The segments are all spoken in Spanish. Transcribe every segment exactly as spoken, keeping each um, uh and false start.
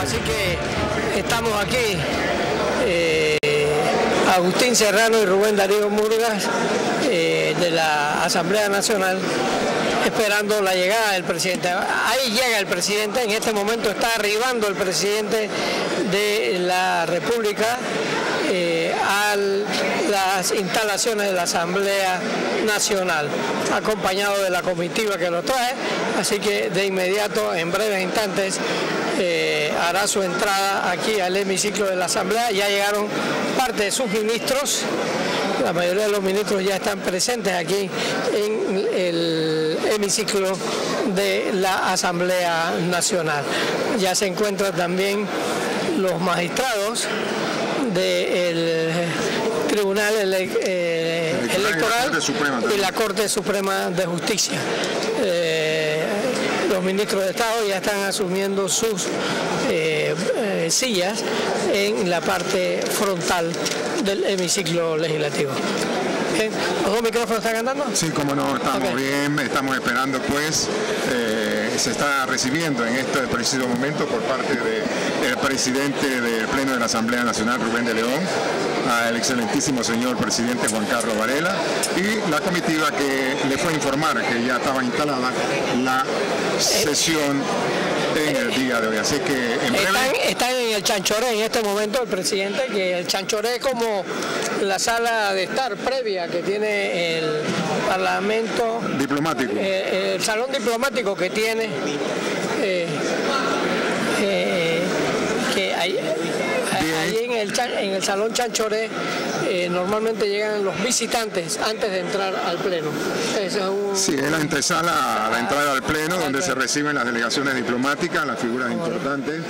así que estamos aquí, eh, Agustín Serrano y Rubén Darío Murgas, eh, de la Asamblea Nacional, esperando la llegada del presidente. Ahí llega el presidente, en este momento está arribando el presidente de la República eh, a las instalaciones de la Asamblea Nacional, acompañado de la comitiva que lo trae, así que de inmediato, en breves instantes, eh, hará su entrada aquí al hemiciclo de la Asamblea. Ya llegaron parte de sus ministros, la mayoría de los ministros ya están presentes aquí en el hemiciclo de la Asamblea Nacional. Ya se encuentran también los magistrados del Tribunal ele eh, Electoral y la Corte Suprema de Justicia. Eh, los ministros de Estado ya están asumiendo sus eh, eh, sillas en la parte frontal del hemiciclo legislativo. ¿Okay? ¿Los dos micrófonos están andando? Sí, como no, estamos okay. bien, estamos esperando pues, eh, se está recibiendo en este preciso momento por parte del presidente del Pleno de la Asamblea Nacional, Rubén de León, al excelentísimo señor presidente Juan Carlos Varela, y la comitiva que le fue a informar que ya estaba instalada la sesión en el día de hoy, así que en breve... Están, están en el Chanchoré en este momento el presidente, que el Chanchoré es como la sala de estar previa que tiene el Parlamento diplomático, eh, el salón diplomático que tiene eh, eh, que hay, ahí en el, en el salón Chanchoré eh, normalmente llegan los visitantes antes de entrar al pleno. Es un... Sí, es la antesala a la entrada al pleno, donde se reciben las delegaciones diplomáticas, las figuras importantes.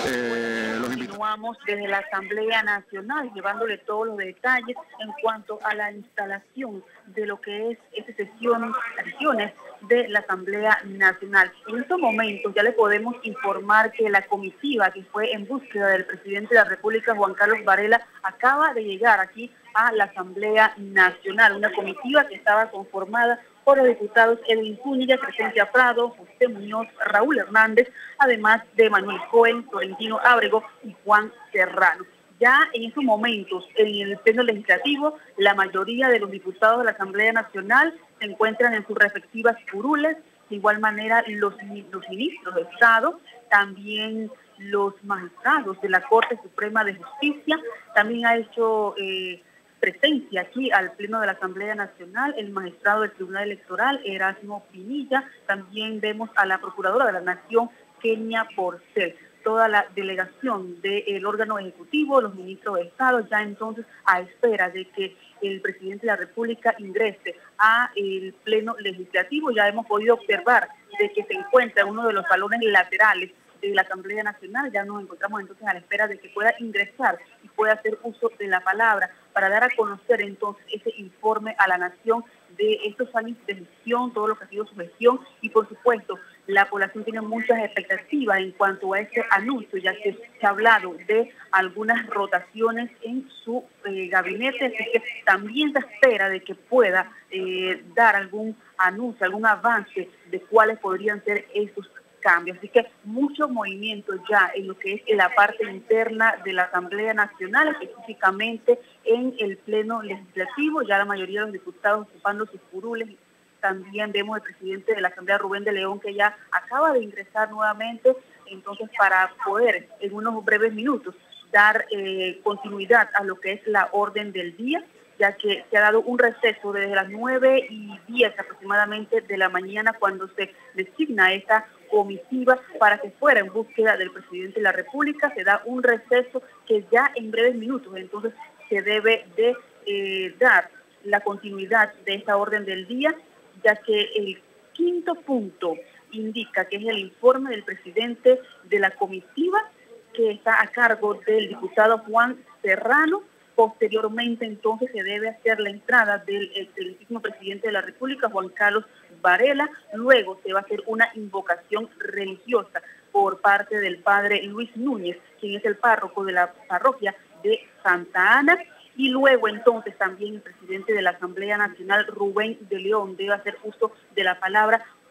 Eh, los Continuamos desde la Asamblea Nacional llevándole todos los detalles en cuanto a la instalación de lo que es esta sesión, sesiones de la Asamblea Nacional. En estos momentos ya le podemos informar que la comitiva que fue en búsqueda del presidente de la República, Juan Carlos Varela, acaba de llegar aquí a la Asamblea Nacional, una comitiva que estaba conformada por los diputados Edwin Zúñiga, Crescencia Prado, José Muñoz, Raúl Hernández, además de Manuel Cohen, Florentino Ábrego y Juan Serrano. Ya en estos momentos, en el pleno legislativo, la mayoría de los diputados de la Asamblea Nacional se encuentran en sus respectivas curules, de igual manera los, los ministros de Estado, también los magistrados de la Corte Suprema de Justicia, también ha hecho eh, presencia aquí al pleno de la Asamblea Nacional el magistrado del Tribunal Electoral, Erasmo Pinilla, también vemos a la Procuradora de la Nación, Kenia Porcel, toda la delegación del órgano ejecutivo, los ministros de Estado, ya entonces a espera de que el presidente de la República ingrese a el pleno legislativo. Ya hemos podido observar de que se encuentra en uno de los salones laterales de la Asamblea Nacional. Ya nos encontramos entonces a la espera de que pueda ingresar y pueda hacer uso de la palabra para dar a conocer entonces ese informe a la nación de estos años de gestión, todo lo que ha sido su gestión, y por supuesto la población tiene muchas expectativas en cuanto a este anuncio, ya que se ha hablado de algunas rotaciones en su eh, gabinete, así que también se espera de que pueda eh, dar algún anuncio, algún avance de cuáles podrían ser esos cambios. Así que muchos movimientos ya en lo que es en la parte interna de la Asamblea Nacional, específicamente en el pleno legislativo, ya la mayoría de los diputados ocupando sus curules. También vemos al presidente de la Asamblea, Rubén de León, que ya acaba de ingresar nuevamente, entonces para poder en unos breves minutos dar eh, continuidad a lo que es la orden del día, ya que se ha dado un receso desde las nueve y diez aproximadamente de la mañana, cuando se designa esta comitiva para que fuera en búsqueda del presidente de la República. Se da un receso que ya en breves minutos entonces se debe de eh, dar la continuidad de esta orden del día, ya que el quinto punto indica que es el informe del presidente de la comitiva, que está a cargo del diputado Juan Serrano. Posteriormente entonces se debe hacer la entrada del excelentísimo presidente de la República, Juan Carlos Varela. Luego se va a hacer una invocación religiosa por parte del padre Luis Núñez, quien es el párroco de la parroquia de Santa Ana. Y luego entonces también el presidente de la Asamblea Nacional, Rubén de León, debe hacer uso de la palabra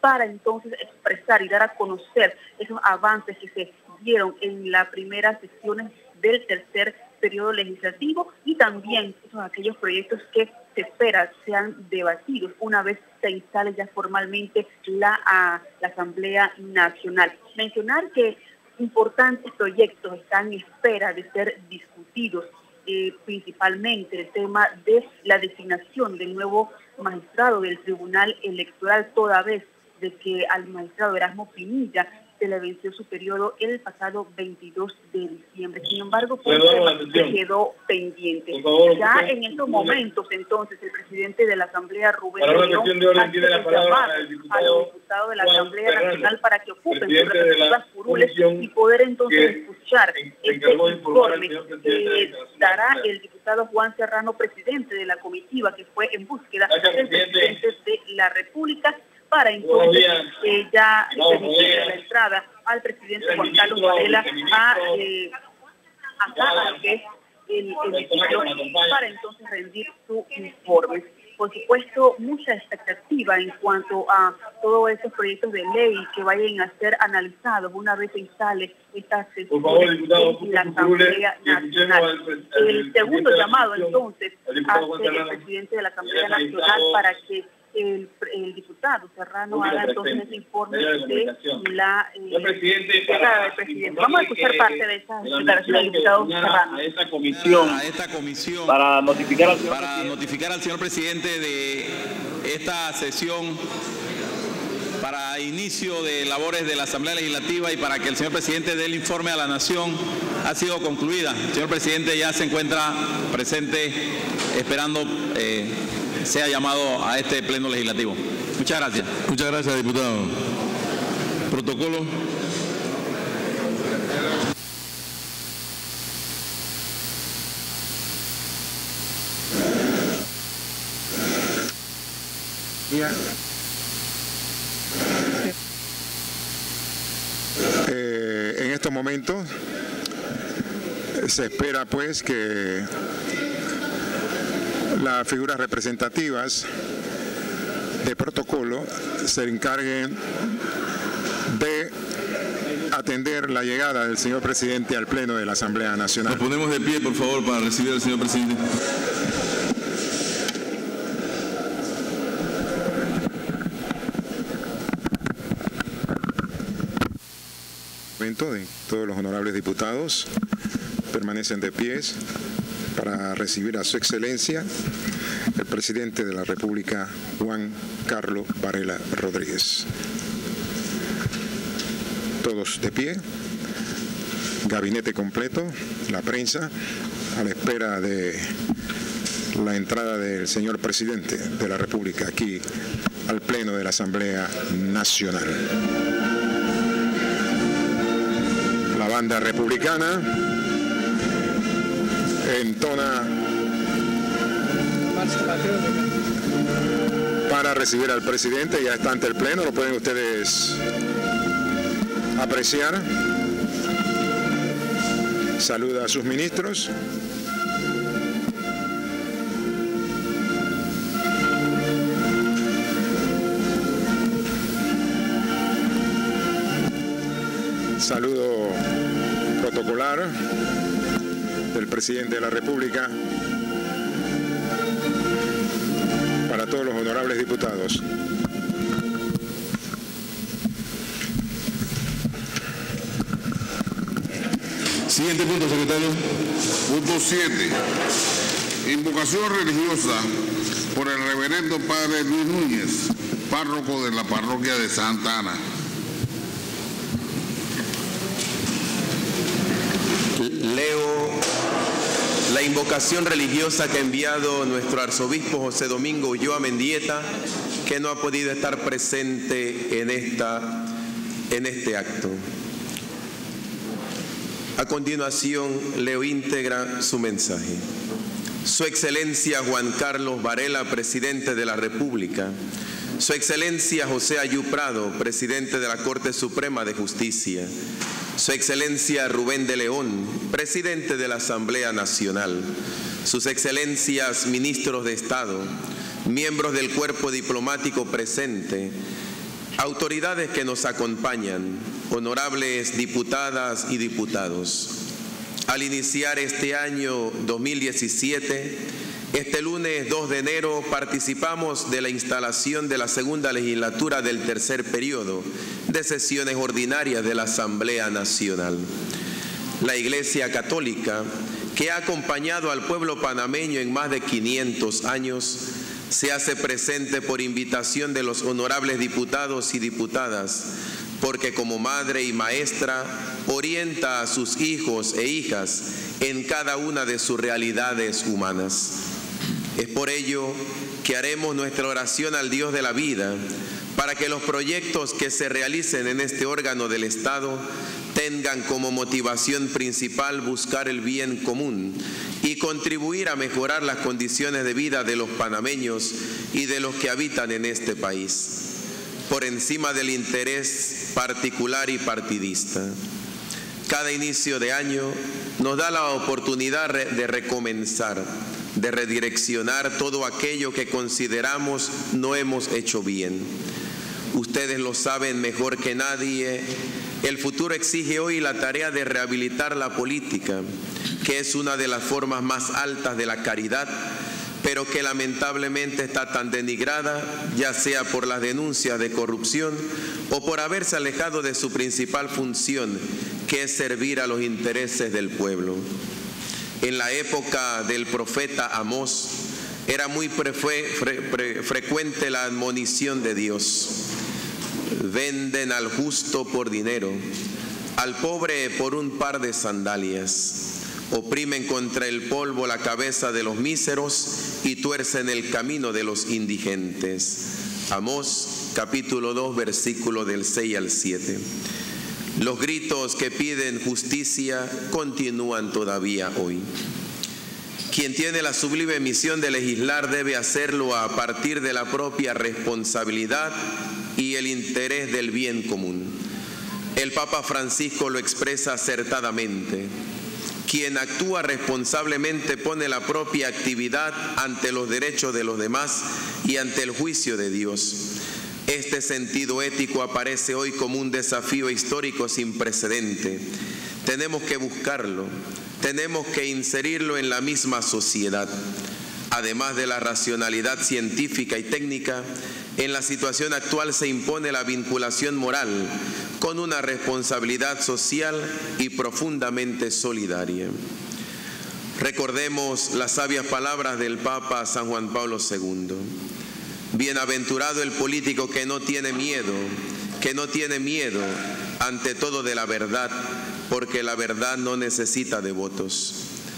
para entonces expresar y dar a conocer esos avances que se dieron en la primera sesión del tercer periodo legislativo y también esos aquellos proyectos que se espera sean debatidos una vez se instale ya formalmente la, a, la Asamblea Nacional. Mencionar que importantes proyectos están en espera de ser discutidos, eh, principalmente el tema de la designación del nuevo magistrado del Tribunal Electoral, toda vez de que al magistrado Erasmo Pinilla se le venció su periodo el pasado veintidós de diciembre. Sin embargo, fue un tema que quedó pendiente. Favor, ya en estos momentos, entonces, el presidente de la Asamblea, Rubén León, ha hecho llamar a los diputados de la Asamblea Nacional para que ocupen sus respectivas curules y poder entonces escuchar este informe que dará el diputado Juan Serrano, presidente de la comitiva que fue en búsqueda del presidente de la República, para entonces eh, ya permitir la entrada al presidente Juan Carlos Varela a, eh, acá a lo que es el hemiciclo para entonces rendir su informe. Por supuesto, mucha expectativa en cuanto a todos esos proyectos de ley que vayan a ser analizados una vez se instale esta sesión en la Asamblea Nacional. El segundo llamado entonces hace el presidente de la Asamblea Nacional para que El, el diputado Serrano haga entonces ese informe de la eh, llegada del presidente. Vamos a escuchar parte de esa declaración del diputado Serrano. A esta comisión, a esta comisión para notificar al señor para presidente. notificar al señor presidente de esta sesión para inicio de labores de la Asamblea Legislativa y para que el señor presidente dé el informe a la Nación ha sido concluida. El señor presidente ya se encuentra presente esperando eh, sea llamado a este pleno legislativo. Muchas gracias. Muchas gracias, diputado. Protocolo. Eh, en estos momentos se espera pues que las figuras representativas de protocolo se encarguen de atender la llegada del señor presidente al pleno de la Asamblea Nacional. Nos ponemos de pie, por favor, para recibir al señor presidente. Todos los honorables diputados permanecen de pies para recibir a su excelencia el presidente de la República, Juan Carlos Varela Rodríguez. Todos de pie, gabinete completo, la prensa, a la espera de la entrada del señor presidente de la República aquí al pleno de la Asamblea Nacional. La banda republicana entona para recibir al presidente. Ya está ante el pleno, lo pueden ustedes apreciar. Saluda a sus ministros. Saludo protocolar del presidente de la República para todos los honorables diputados. Siguiente punto, secretario. Punto siete. Invocación religiosa por el reverendo padre Luis Núñez, párroco de la parroquia de Santa Ana. Leo la invocación religiosa que ha enviado nuestro arzobispo José Domingo Ulloa Mendieta, que no ha podido estar presente en, esta, en este acto. A continuación, leo íntegra su mensaje. Su Excelencia Juan Carlos Varela, presidente de la República. Su Excelencia José Ayú Prado, presidente de la Corte Suprema de Justicia. Su Excelencia Rubén de León, presidente de la Asamblea Nacional. Sus Excelencias ministros de Estado, miembros del cuerpo diplomático presente, autoridades que nos acompañan, honorables diputadas y diputados, al iniciar este año dos mil diecisiete, este lunes dos de enero participamos de la instalación de la segunda legislatura del tercer periodo de sesiones ordinarias de la Asamblea Nacional. La Iglesia Católica, que ha acompañado al pueblo panameño en más de quinientos años, se hace presente por invitación de los honorables diputados y diputadas, porque como madre y maestra orienta a sus hijos e hijas en cada una de sus realidades humanas. Es por ello que haremos nuestra oración al Dios de la vida para que los proyectos que se realicen en este órgano del Estado tengan como motivación principal buscar el bien común y contribuir a mejorar las condiciones de vida de los panameños y de los que habitan en este país, por encima del interés particular y partidista. Cada inicio de año nos da la oportunidad de recomenzar, de redireccionar todo aquello que consideramos no hemos hecho bien. Ustedes lo saben mejor que nadie, el futuro exige hoy la tarea de rehabilitar la política, que es una de las formas más altas de la caridad, pero que lamentablemente está tan denigrada, ya sea por las denuncias de corrupción o por haberse alejado de su principal función, que es servir a los intereses del pueblo. En la época del profeta Amós, era muy fre fre fre frecuente la admonición de Dios. Venden al justo por dinero, al pobre por un par de sandalias. Oprimen contra el polvo la cabeza de los míseros y tuercen el camino de los indigentes. Amós capítulo dos, versículo del seis al siete. Los gritos que piden justicia continúan todavía hoy. Quien tiene la sublime misión de legislar debe hacerlo a partir de la propia responsabilidad y el interés del bien común. El Papa Francisco lo expresa acertadamente. Quien actúa responsablemente pone la propia actividad ante los derechos de los demás y ante el juicio de Dios. Este sentido ético aparece hoy como un desafío histórico sin precedente. Tenemos que buscarlo, tenemos que inserirlo en la misma sociedad. Además de la racionalidad científica y técnica, en la situación actual se impone la vinculación moral con una responsabilidad social y profundamente solidaria. Recordemos las sabias palabras del Papa San Juan Pablo segundo. Bienaventurado el político que no tiene miedo, que no tiene miedo ante todo de la verdad, porque la verdad no necesita de votos.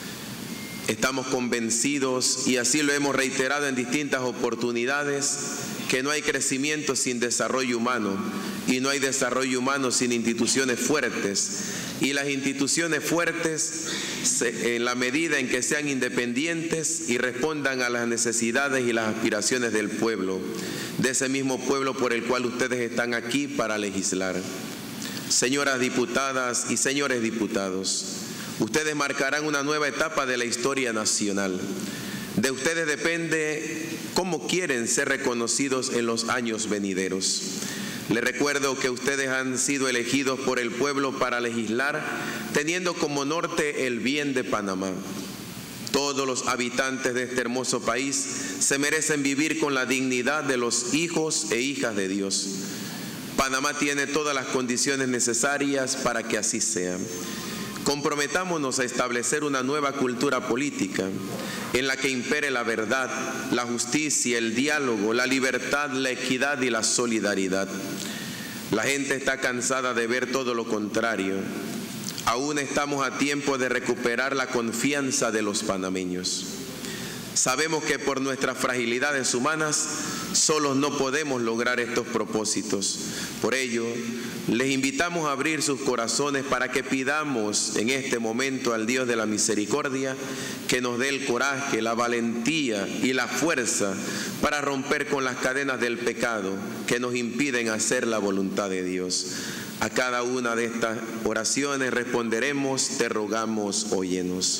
Estamos convencidos, y así lo hemos reiterado en distintas oportunidades, que no hay crecimiento sin desarrollo humano, y no hay desarrollo humano sin instituciones fuertes. Y las instituciones fuertes, en la medida en que sean independientes y respondan a las necesidades y las aspiraciones del pueblo, de ese mismo pueblo por el cual ustedes están aquí para legislar. Señoras diputadas y señores diputados, ustedes marcarán una nueva etapa de la historia nacional. De ustedes depende cómo quieren ser reconocidos en los años venideros. Les recuerdo que ustedes han sido elegidos por el pueblo para legislar, teniendo como norte el bien de Panamá. Todos los habitantes de este hermoso país se merecen vivir con la dignidad de los hijos e hijas de Dios. Panamá tiene todas las condiciones necesarias para que así sea. Comprometámonos a establecer una nueva cultura política en la que impere la verdad, la justicia, el diálogo, la libertad, la equidad y la solidaridad. La gente está cansada de ver todo lo contrario. Aún estamos a tiempo de recuperar la confianza de los panameños. Sabemos que por nuestras fragilidades humanas solos no podemos lograr estos propósitos. Por ello, les invitamos a abrir sus corazones para que pidamos en este momento al Dios de la misericordia que nos dé el coraje, la valentía y la fuerza para romper con las cadenas del pecado que nos impiden hacer la voluntad de Dios. A cada una de estas oraciones responderemos: te rogamos, óyenos.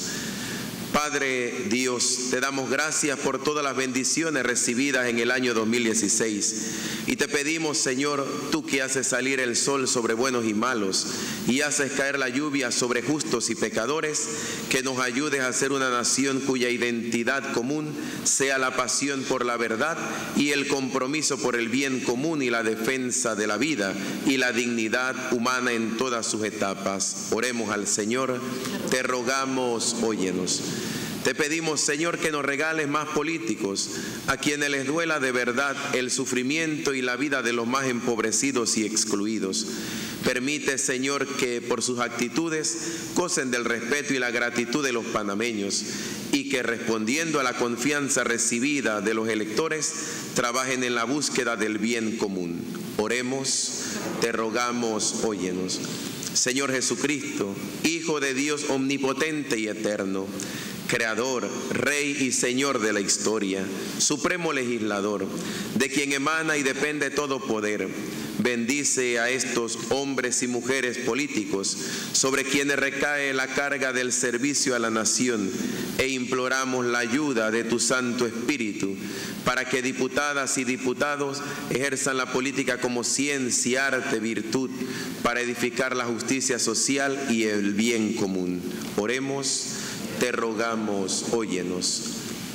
Padre Dios, te damos gracias por todas las bendiciones recibidas en el año dos mil dieciséis. Y te pedimos, Señor, tú que haces salir el sol sobre buenos y malos y haces caer la lluvia sobre justos y pecadores, que nos ayudes a ser una nación cuya identidad común sea la pasión por la verdad y el compromiso por el bien común y la defensa de la vida y la dignidad humana en todas sus etapas. Oremos al Señor, te rogamos, óyenos. Te pedimos, Señor, que nos regales más políticos, a quienes les duela de verdad el sufrimiento y la vida de los más empobrecidos y excluidos. Permite, Señor, que por sus actitudes gocen del respeto y la gratitud de los panameños y que, respondiendo a la confianza recibida de los electores, trabajen en la búsqueda del bien común. Oremos, te rogamos, óyenos. Señor Jesucristo, Hijo de Dios omnipotente y eterno, Creador, Rey y Señor de la historia, Supremo Legislador, de quien emana y depende todo poder, bendice a estos hombres y mujeres políticos sobre quienes recae la carga del servicio a la nación, e imploramos la ayuda de tu Santo Espíritu para que diputadas y diputados ejerzan la política como ciencia, arte, virtud, para edificar la justicia social y el bien común. Oremos, te rogamos, óyenos.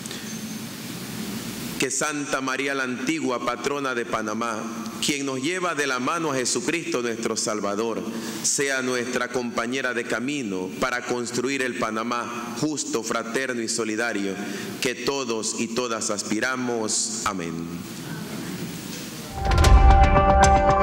Que Santa María la Antigua, patrona de Panamá, quien nos lleva de la mano a Jesucristo nuestro Salvador, sea nuestra compañera de camino para construir el Panamá justo, fraterno y solidario, que todos y todas aspiramos. Amén.